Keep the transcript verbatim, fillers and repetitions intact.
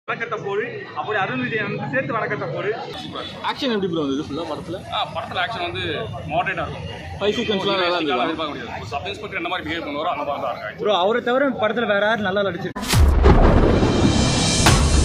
வணக்கத்தை போடு அப்படி அருண் விஜயன் சேர்த்து வணக்கத்தை போடு. ஆக்ஷன் எப்படி ப்ரோ இது ஃபுல்லாக படத்தில்? ஆ படத்தில் ஆக்ஷன் வந்து மாடரேட்டாக இருக்கும். ஃபைவ் சீக்வன்ஸ்லாம் நல்லா இருந்துச்சு. எதிர்பார்க்க முடியாது. சப் இன்ஸ்பெக்டர் என்ன மாதிரி பிஹேவ் பண்ணுவாரோ அந்த மாதிரி தான் இருக்கும். ப்ரோ அவரை தவிர படத்தில் வேற யாரும் நல்லா நடிச்சிருக்கு.